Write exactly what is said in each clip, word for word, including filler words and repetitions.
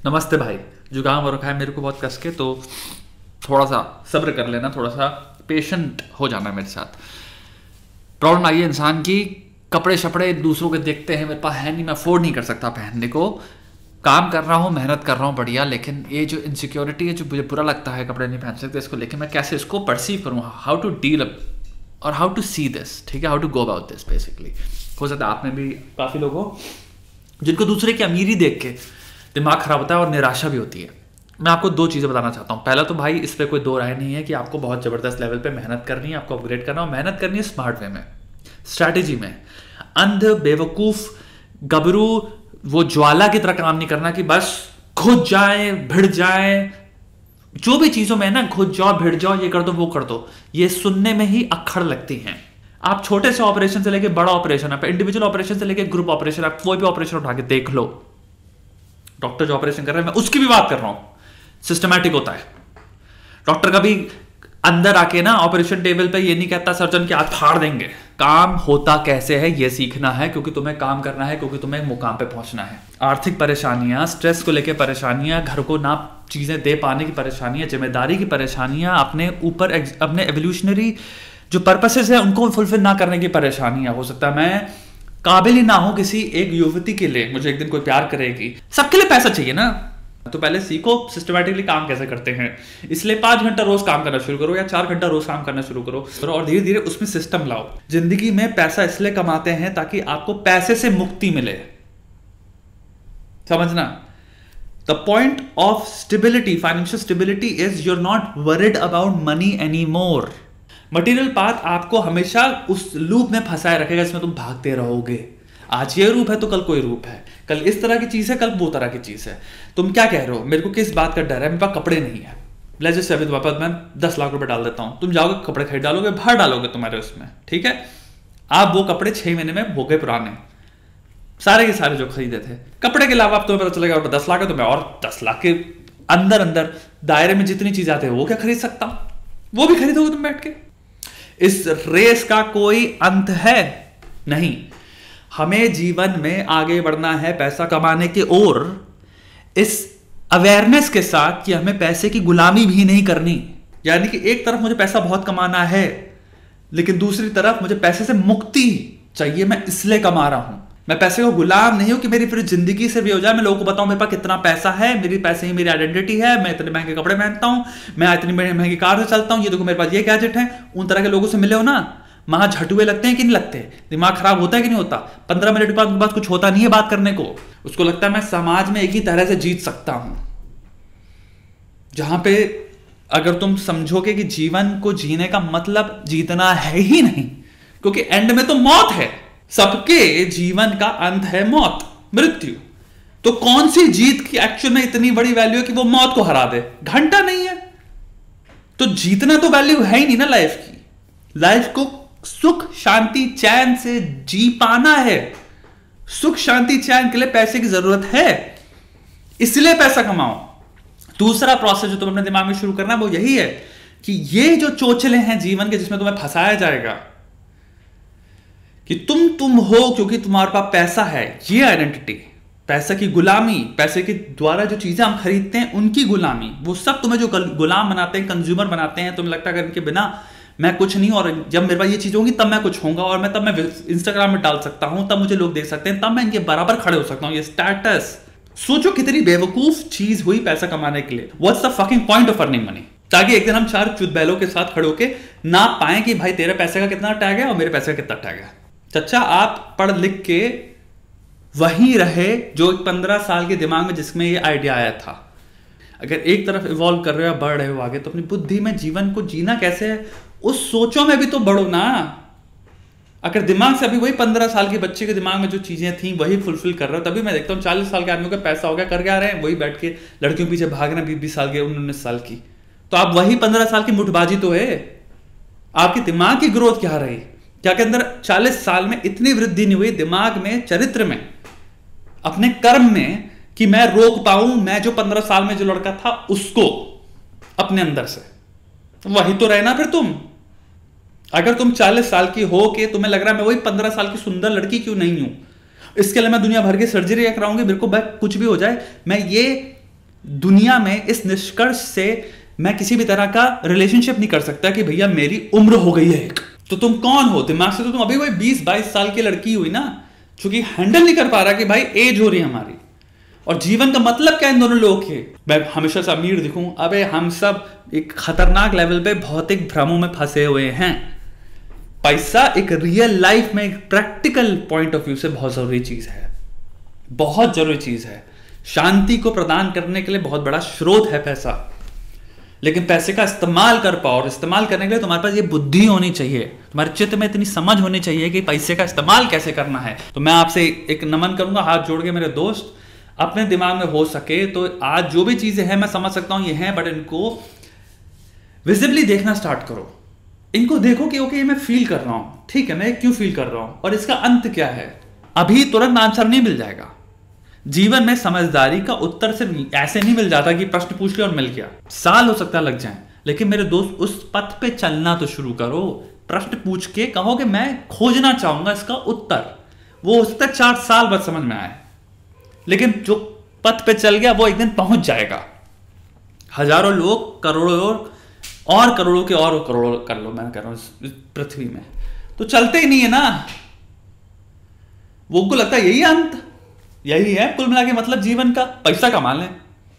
नमस्ते भाई। जुकाम हो रखा है मेरे को बहुत कस के, तो थोड़ा सा सब्र कर लेना, थोड़ा सा पेशेंट हो जाना मेरे साथ। प्रॉब्लम आई है इंसान की, कपड़े शपड़े दूसरों के देखते हैं, मेरे पास है नहीं, मैं अफोर्ड नहीं कर सकता पहनने को। काम कर रहा हूँ, मेहनत कर रहा हूँ बढ़िया, लेकिन ये जो इनसिक्योरिटी है, जो मुझे बुरा लगता है कपड़े नहीं पहन सकते, इसको लेकर मैं कैसे इसको परसीव करूँ, हाउ टू डील अप और हाउ टू सी दिस, ठीक है, how to go about this basically. हो सकता है आप में भी काफ़ी लोग हो जिनको दूसरे की अमीरी देख के दिमाग खराब होता है और निराशा भी होती है। मैं आपको दो चीज़ें बताना चाहता हूँ। पहला तो भाई, इस पर कोई दो राय नहीं है कि आपको बहुत ज़बरदस्त लेवल पे मेहनत करनी है, आपको अपग्रेड करना है, और मेहनत करनी है स्मार्ट वे में, स्ट्रैटेजी में। अंध बेवकूफ़ गबरू वो ज्वाला की तरह काम नहीं करना कि बस खुद जाए भिड़ जाए, जो भी चीज़ों में ना खुद जाओ भिड़ जाओ, ये कर दो वो कर दो, ये सुनने में ही अक्खड़ लगती हैं। आप छोटे से ऑपरेशन से लेके बड़ा ऑपरेशन, आप इंडिविजुअल ऑपरेशन से लेके ग्रुप ऑपरेशन, आप कोई भी ऑपरेशन उठा के देख लो, डॉक्टर जो ऑपरेशन कर रहे हैं, मैं उसकी भी बात कर रहा हूं, सिस्टमैटिक होता है। डॉक्टर का भी अंदर आके ना ऑपरेशन टेबल पे ये नहीं कहता सर्जन के हाथ फाड़ देंगे। काम होता कैसे है ये सीखना है, क्योंकि तुम्हें काम करना है, क्योंकि तुम्हें मुकाम पे पहुंचना है। आर्थिक परेशानियां, स्ट्रेस को लेकर परेशानियां, घर को ना चीजें दे पाने की परेशानियां, जिम्मेदारी की परेशानियां, अपने ऊपर अपने एवोल्यूशनरी जो पर्पसेस है उनको फुलफिल ना करने की परेशानियां। हो सकता है मैं काबिल ही ना हो किसी एक युवती के लिए, मुझे एक दिन कोई प्यार करेगी, सबके लिए पैसा चाहिए ना, तो पहले सीखो सिस्टमैटिकली काम कैसे करते हैं। इसलिए पांच घंटा रोज काम करना शुरू करो या चार घंटा रोज काम करना शुरू करो, और धीरे धीरे उसमें सिस्टम लाओ। जिंदगी में पैसा इसलिए कमाते हैं ताकि आपको पैसे से मुक्ति मिले, समझना। The point of stability, financial stability is you are not worried about money any more. Material path आपको हमेशा उस लूप में फंसाए रखेगा जिसमें तुम भागते रहोगे। आज ये रूप है तो कल कोई रूप है, कल इस तरह की चीज है, कल वो तरह की चीज है। तुम क्या कह रहे हो, मेरे को किस बात का डर है, मेरे पास कपड़े नहीं है, लेट्स जस्ट से अभी तुम्हारे पास मैं दस लाख रुपए डाल देता हूं, तुम जाओगे कपड़े खरीद डालोगे, भर डालोगे तुम्हारे उसमें, ठीक है। आप वो कपड़े छह महीने में हो गए पुराने, सारे के सारे जो खरीदे थे। कपड़े के अलावा आप तुम्हें पता चलेगा दस लाख है तो मैं और दस लाख के अंदर अंदर दायरे में जितनी चीज आते हैं वो क्या खरीद सकता हूं, वो भी खरीदोगे तुम बैठ के। इस रेस का कोई अंत है नहीं। हमें जीवन में आगे बढ़ना है पैसा कमाने की ओर, इस अवेयरनेस के साथ कि हमें पैसे की गुलामी भी नहीं करनी। यानी कि एक तरफ मुझे पैसा बहुत कमाना है, लेकिन दूसरी तरफ मुझे पैसे से मुक्ति चाहिए, मैं इसलिए कमा रहा हूं। मैं पैसे का गुलाम नहीं हूं कि मेरी फिर जिंदगी से भी हो जाए, मैं लोगों को बताऊं मेरे पास कितना पैसा है, मेरी पैसे ही मेरी आइडेंटिटी है, मैं इतने महंगे कपड़े पहनता हूं, मैं इतनी महंगी कार से चलता हूं, ये देखो मेरे पास ये गैजेट है। उन तरह के लोगों से मिले हो ना, वहां झटुए लगते हैं कि नहीं लगते, दिमाग खराब होता है कि नहीं होता। पंद्रह मिनट के बाद उनके पास कुछ होता नहीं है बात करने को, उसको लगता है मैं समाज में एक ही तरह से जीत सकता हूं। जहां पे अगर तुम समझोगे कि जीवन को जीने का मतलब जीतना है ही नहीं, क्योंकि एंड में तो मौत है, सबके जीवन का अंत है मौत, मृत्यु। तो कौन सी जीत की एक्चुअल में इतनी बड़ी वैल्यू है कि वो मौत को हरा दे? घंटा नहीं है तो जीतना तो वैल्यू है ही नहीं ना लाइफ की। लाइफ को सुख शांति चैन से जी पाना है। सुख शांति चैन के लिए पैसे की जरूरत है, इसलिए पैसा कमाओ। दूसरा प्रोसेस जो तुम्हें अपने दिमाग में शुरू करना है वो यही है कि ये जो चोचले हैं जीवन के जिसमें तुम्हें फंसाया जाएगा कि तुम तुम हो क्योंकि तुम्हारे पास पैसा है, ये आइडेंटिटी, पैसे की गुलामी, पैसे के द्वारा जो चीजें हम खरीदते हैं उनकी गुलामी, वो सब तुम्हें जो गुलाम बनाते हैं, कंज्यूमर बनाते हैं। तुम्हें लगता है कि इनके बिना मैं कुछ नहीं, और जब मेरे पास ये चीज होगी तब मैं कुछ होऊंगा, और मैं तब मैं इंस्टाग्राम में डाल सकता हूं, तब मुझे लोग देख सकते हैं, तब मैं इनके बराबर खड़े हो सकता हूं, ये स्टेटस। सोचो कितनी बेवकूफ चीज हुई पैसा कमाने के लिए। What's the fucking point of earning money? ताकि एक दिन हम चार चुदबैलों के साथ खड़े होके ना पाए कि भाई तेरे पैसे का कितना टैग है और मेरे पैसे का कितना टैग है। चच्चा, आप पढ़ लिख के वहीं रहे जो पंद्रह साल के दिमाग में जिसमें ये आइडिया आया था। अगर एक तरफ इवॉल्व कर रहे हो, बढ़ रहे हो आगे, तो अपनी बुद्धि में जीवन को जीना कैसे है उस सोचों में भी तो बढ़ो ना। अगर दिमाग से अभी वही पंद्रह साल के बच्चे के दिमाग में जो चीजें थी वही फुलफिल कर रहे हो, तभी मैं देखता हूँ चालीस साल के आदमी का पैसा हो गया, कर क्या रहे हैं, वही बैठ के लड़कियों पीछे भाग रहे हैं, बीस बीस साल के, उन्नीस साल की। तो आप वही पंद्रह साल की मुठबाजी तो है। आपके दिमाग की ग्रोथ क्या रही? क्या के अंदर चालीस साल में इतनी वृद्धि नहीं हुई दिमाग में, चरित्र में, अपने कर्म में, कि मैं रोक पाऊं मैं जो पंद्रह साल में जो लड़का था उसको अपने अंदर से। वही तो रहना फिर तुम। अगर तुम चालीस साल की हो के तुम्हें लग रहा है मैं वही पंद्रह साल की सुंदर लड़की क्यों नहीं हूं, इसके लिए मैं दुनिया भर की सर्जरी कराऊंगी, मेरे को कुछ भी हो जाए, मैं ये दुनिया में इस निष्कर्ष से मैं किसी भी तरह का रिलेशनशिप नहीं कर सकता कि भैया मेरी उम्र हो गई है एक। तो तुम कौन हो? दिमाग से तो तुम अभी वही बीस बाईस साल की लड़की हुई ना, क्योंकि हैंडल नहीं कर पा रहा कि भाई एज हो रही है हमारी। और जीवन का मतलब क्या है इन दोनों लोगों के? मैं हमेशा से अमीर दिखूं? अबे हम सब एक खतरनाक लेवल पे भौतिक भ्रमों में फंसे हुए हैं। पैसा एक रियल लाइफ में, एक प्रैक्टिकल पॉइंट ऑफ व्यू से बहुत जरूरी चीज है, बहुत जरूरी चीज है। शांति को प्रदान करने के लिए बहुत बड़ा स्रोत है पैसा, लेकिन पैसे का इस्तेमाल कर पाओ, और इस्तेमाल करने के लिए तुम्हारे पास ये बुद्धि होनी चाहिए, तुम्हारे चित्त में इतनी समझ होनी चाहिए कि पैसे का इस्तेमाल कैसे करना है। तो मैं आपसे एक नमन करूंगा हाथ जोड़ के मेरे दोस्त, अपने दिमाग में हो सके तो आज जो भी चीजें हैं मैं समझ सकता हूं ये हैं, बट इनको विजिबली देखना स्टार्ट करो। इनको देखो कि ओके मैं फील कर रहा हूं, ठीक है मैं क्यों फील कर रहा हूं और इसका अंत क्या है। अभी तुरंत आंसर नहीं मिल जाएगा। जीवन में समझदारी का उत्तर सिर्फ ऐसे नहीं मिल जाता कि प्रश्न पूछ लिया और मिल गया, साल हो सकता है लग जाए। लेकिन मेरे दोस्त उस पथ पे चलना तो शुरू करो, प्रश्न पूछ के कहो कि मैं खोजना चाहूंगा इसका उत्तर। वो हो सकता है चार साल बाद समझ में आए, लेकिन जो पथ पे चल गया वो एक दिन पहुंच जाएगा। हजारों लोग करोड़ों और करोड़ों के और करोड़ों कर लो, मैं कह रहा हूं पृथ्वी में, तो चलते ही नहीं है ना। वो को लगता है यही अंत, यही है कुल मिला के मतलब जीवन का, पैसा कमा लें।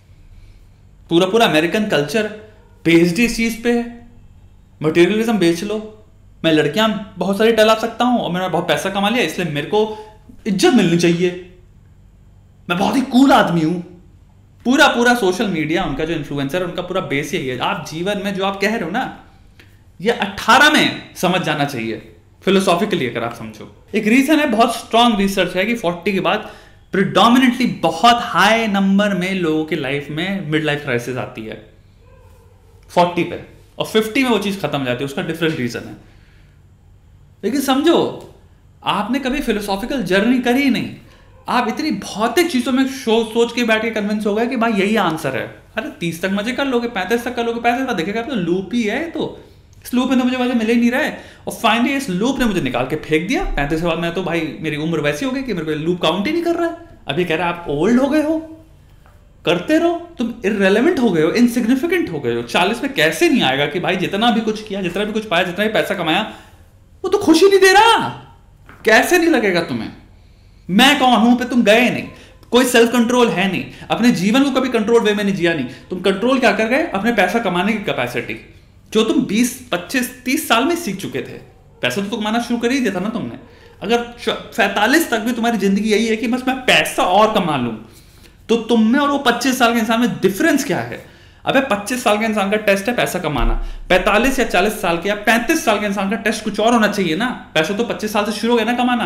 पूरा पूरा अमेरिकन कल्चर बेस्ड इस चीज पे है, मटेरियलिज्म बेच लो। मैं लड़कियां बहुत सारी टला सकता हूं और मैंने बहुत पैसा कमा लिया इसलिए मेरे को इज्जत मिलनी चाहिए, मैं बहुत ही कूल आदमी हूं। पूरा पूरा सोशल मीडिया, उनका जो इन्फ्लुएंसर है उनका पूरा बेस यही है। आप जीवन में जो आप कह रहे हो ना, ये अट्ठारह में समझ जाना चाहिए फिलोसॉफिकली, अगर आप समझो। एक रीजन है, बहुत स्ट्रांग रिसर्च है कि फोर्टी के बाद प्रिडोमिनेटली बहुत हाई नंबर में लोगों की लाइफ में मिड लाइफ क्राइसिस आती है फोर्टी पे, और फिफ्टी में वो चीज खत्म हो जाती है। उसका डिफरेंट रीजन है। लेकिन समझो, आपने कभी फिलोसॉफिकल जर्नी करी नहीं, आप इतनी भौतिक चीजों में सोच के बैठ के कन्विंस हो गए कि भाई यही आंसर है। अरे तीस तक मजे कर लोगे, पैंतीस तक कर लोगे, पैंतीस तक देखेगा तो लूप ही है। तो इस लूप में तो मुझे मजे मिले ही नहीं रहे, और फाइनली इस लूप ने मुझे निकाल के फेंक दिया। पैंतीस के बाद मैं तो भाई मेरी उम्र वैसी हो गई कि मेरे को लूप काउंट ही नहीं कर रहा है। अभी कह रहा है आप ओल्ड हो गए हो, करते रहो, तुम इररेलेवेंट हो गए हो, इनसिग्निफिकेंट हो गए हो। चालीस में कैसे नहीं आएगा कि भाई जितना भी कुछ किया, जितना भी कुछ पाया, जितना भी पैसा कमाया, वो तो खुशी नहीं दे रहा। कैसे नहीं लगेगा तुम्हें? मैं कौन हूं पे तुम गए नहीं, कोई सेल्फ कंट्रोल है नहीं, अपने जीवन को कभी कंट्रोल वे में नहीं जिया नहीं। तुम कंट्रोल क्या कर गए? अपने पैसा कमाने की कैपेसिटी, जो तुम बीस पच्चीस तीस साल में सीख चुके थे। पैसा तो कमाना शुरू कर ही दिया था ना तुमने। अगर पैंतालीस तक भी तुम्हारी जिंदगी यही है कि बस मैं पैसा और कमा लूं, तो तुम में और वो पच्चीस साल के इंसान में डिफरेंस क्या है? अबे पच्चीस साल के इंसान का टेस्ट है पैसा कमाना, पैंतालीस या चालीस साल के या पैंतीस साल के इंसान का टेस्ट कुछ और होना चाहिए ना। पैसा तो पच्चीस साल से शुरू हो गया ना कमाना।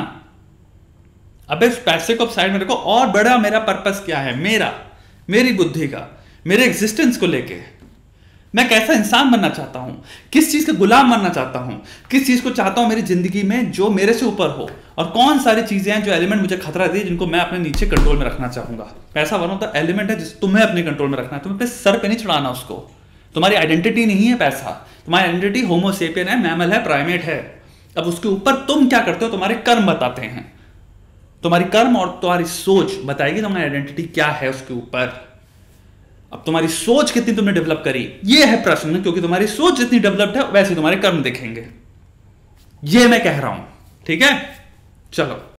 अबे इस पैसे को साइड में रखो, और बड़ा मेरा पर्पस क्या है, मेरा मेरी बुद्धि का, मेरे एग्जिस्टेंस को लेके मैं कैसा इंसान बनना चाहता हूं, किस चीज का गुलाम बनना चाहता हूं, किस चीज को चाहता हूं मेरी जिंदगी में जो मेरे से ऊपर हो, और कौन सारी चीजें हैं जो एलिमेंट मुझे खतरा दे, जिनको मैं अपने नीचे कंट्रोल में रखना चाहूंगा। पैसा वन ऑफ द एलिमेंट है जिस तुम्हें अपने कंट्रोल में रखना है, तुम्हें अपने सर पे नहीं चढ़ाना उसको। तुम्हारी आइडेंटिटी नहीं है पैसा, तुम्हारी आइडेंटिटी होमो सेपियन है, मैमल है, प्राइमेट है। अब उसके ऊपर तुम क्या करते हो, तुम्हारे कर्म बताते हैं। तुम्हारी कर्म और तुम्हारी सोच बताएगी तुम्हारी आइडेंटिटी क्या है उसके ऊपर। अब तुम्हारी सोच कितनी तुमने डेवलप करी, ये है प्रश्न, क्योंकि तुम्हारी सोच जितनी डेवलप्ड है वैसे तुम्हारे कर्म दिखेंगे। ये मैं कह रहा हूं, ठीक है? चलो।